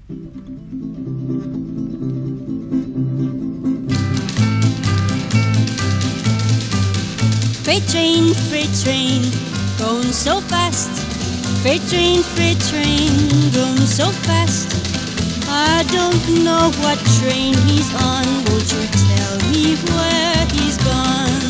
Freight train, going so fast. Freight train, going so fast. I don't know what train he's on. Won't you tell me where he's gone?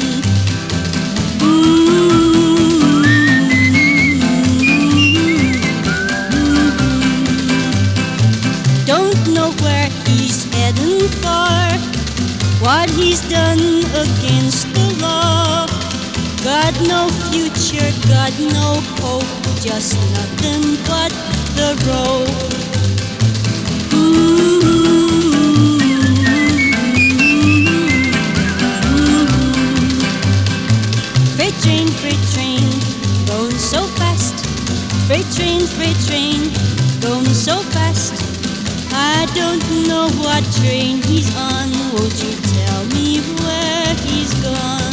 Don't know where he's heading for, what he's done against the law. Got no future, got no hope, just nothing but the road. Freight train, going so fast. Freight train, going so fast. I don't know what train he's on. Won't you tell me where he's gone?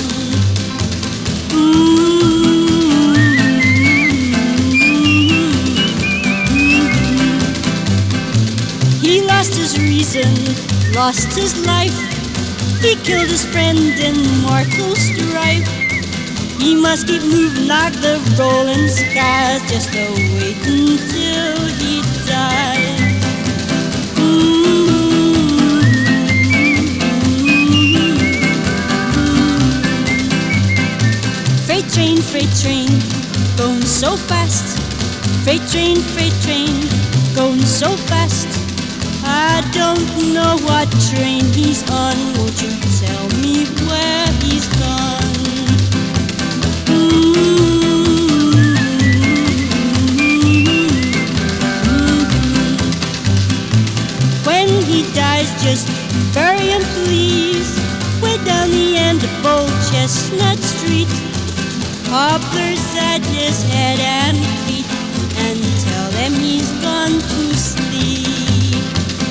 He lost his reason, lost his life. He killed his friend in mortal strife. He must keep moving like the rolling skies, just a wait until he dies. Freight train, going so fast. Freight train, going so fast. I don't know what train he's on. Won't you tell me where he's gone? When he dies, just bury him please, way down the end of Old Chestnut Street. Poplars at his head and feet, and tell them he's gone to sleep.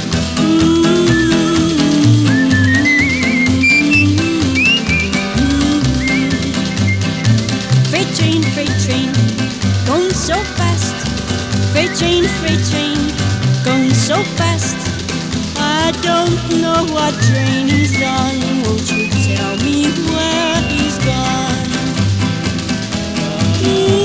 Freight train, going so fast. Freight train, going so fast. I don't know what train he's on. Won't you tell me where he's gone?